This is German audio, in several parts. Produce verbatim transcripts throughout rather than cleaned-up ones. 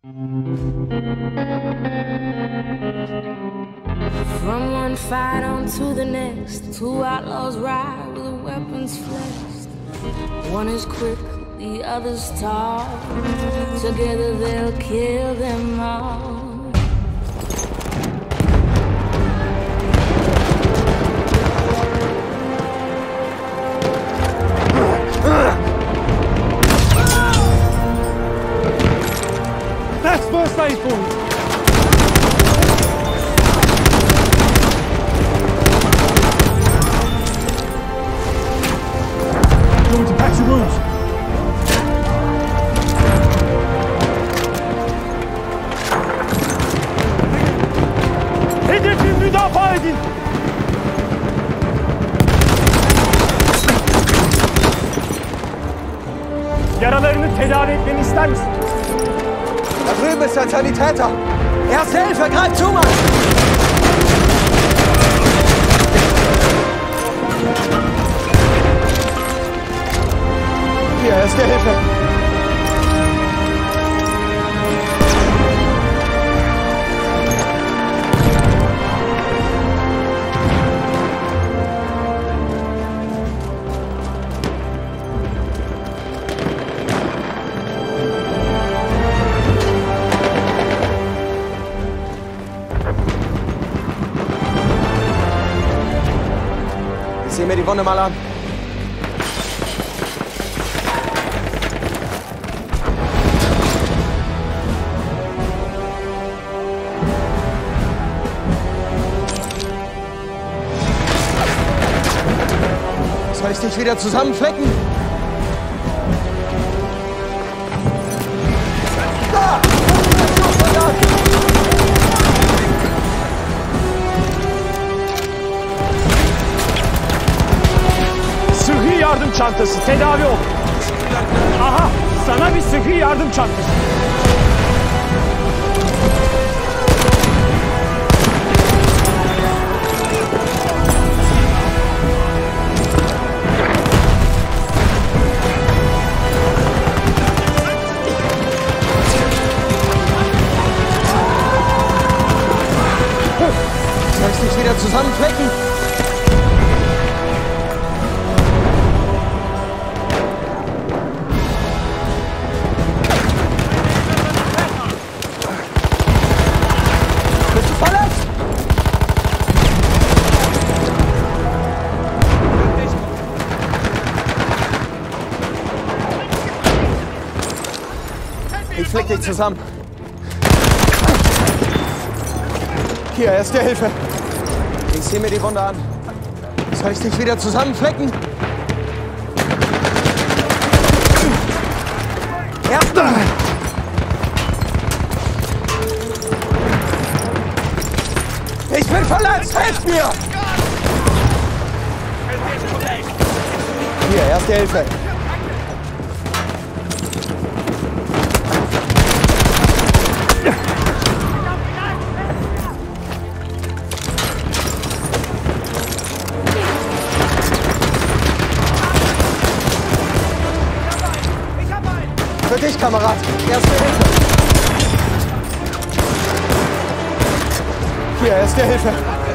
From one fight on to the next, two outlaws ride with their weapons flexed. One is quick, the other's tall. Together they'll kill them all. That's first aid for you. Going to patch your wounds. Hedefi müdafaa edin. Yaralarını tedavi etmeni ister misin? Da drüben ist ein Sanitäter! Erste Hilfe, greif zu, Mann! Hier, Erste Hilfe! Ich sehe mir die Wunde mal an. Soll ich dich wieder zusammenflecken? Da! Sıhhi yardım çantası, tedavi ol. Aha, sana bir sıhhi yardım çantası. Soll ich dich wieder zusammenflecken? Bist du verletzt? Ich flick dich zusammen. Hier, Erste Hilfe. Ich sehe mir die Wunde an. Soll ich dich wieder zusammenflecken? Erste! Ich bin verletzt! Helft mir! Hier, Erste Hilfe. Für dich, Kamerad. Erste Hilfe. Hier, Erste Hilfe.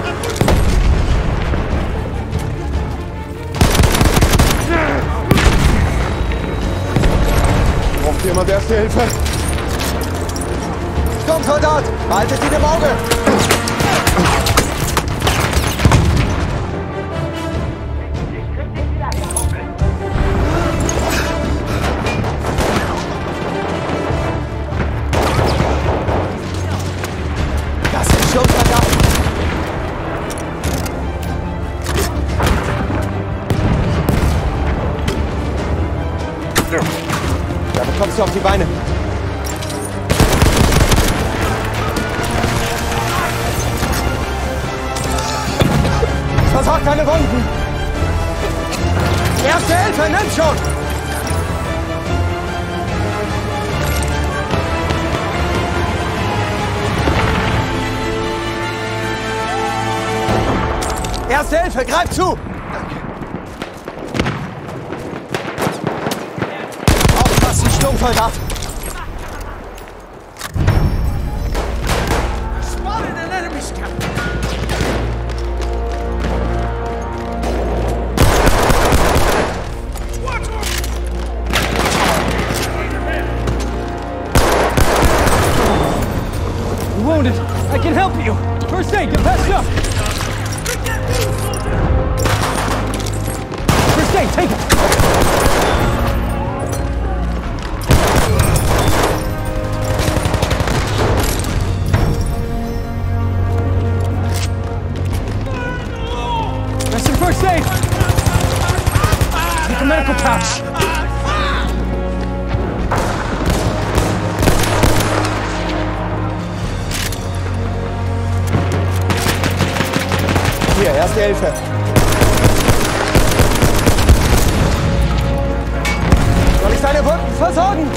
Braucht jemand Erste Hilfe? Sturmsoldat, behaltet ihn im Auge. Das ist Sturmsoldat. Da bekommst du auf die Beine. Versorgt deine Wunden. Erste Hilfe, nimm schon. Erste Hilfe, greif zu. Aufpassen, Sturmsoldat. wounded. I can help you. First aid, get patched up. First aid, take it. That's some first aid. Take a medical pouch. Hier, erste Hilfe. Soll ich deine Wunden versorgen?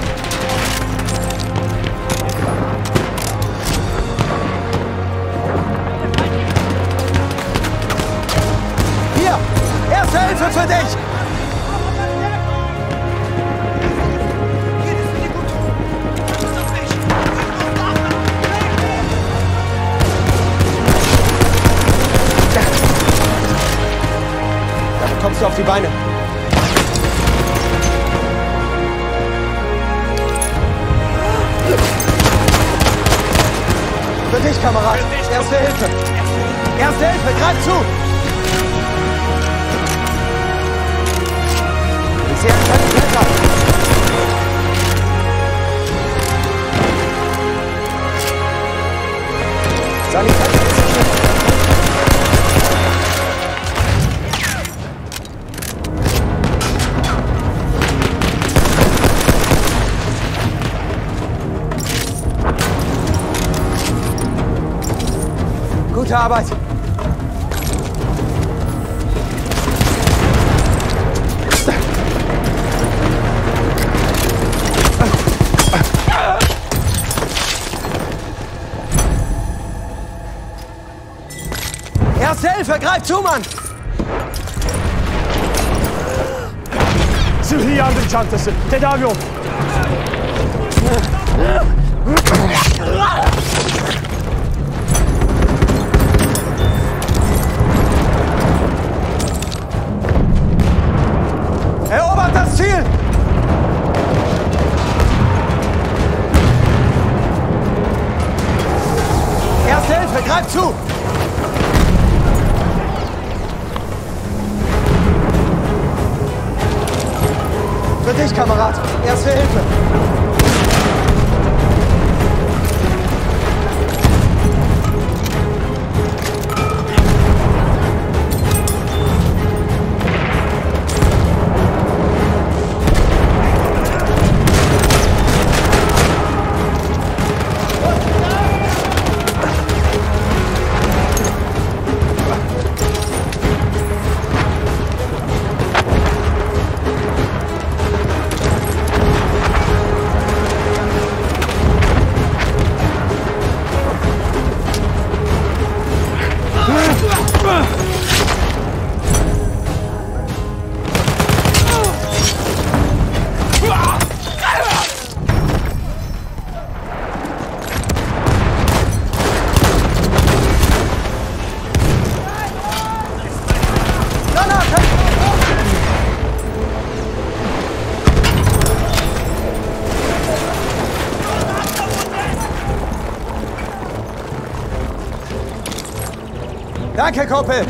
Hier, erste Hilfe für dich. Kommst du auf die Beine? Für dich, Kamerad. Erste Hilfe. Erste Hilfe, greif zu. Ich sehe einen kleinen Kletterer. Sanitäter ist sicher. Gute Arbeit. Erste Hilfe, greif zu, Mann! Sıhhi yardım çantası. Tedavi ol. Erobert das Ziel! Erste Hilfe, greif zu! Für dich, Kamerad. Erste Hilfe. Danke, Kumpel!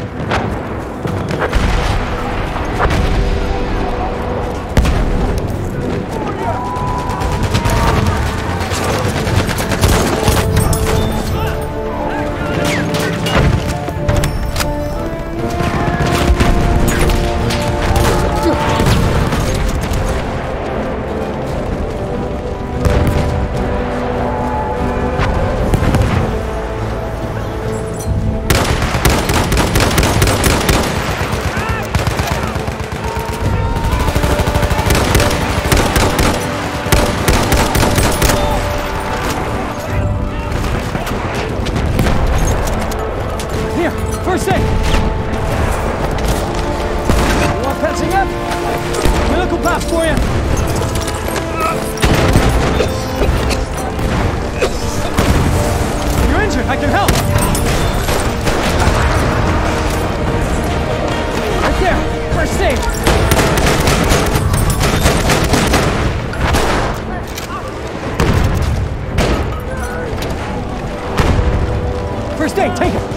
First aid, take it.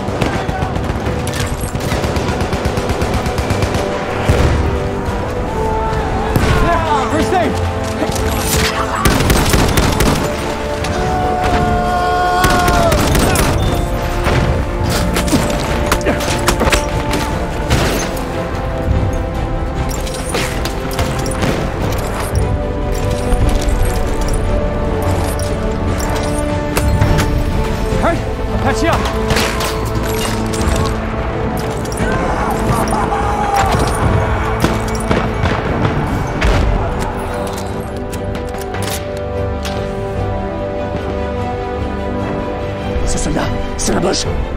There, first aid. Patch you up. Ce soldat, c'est un Bosch.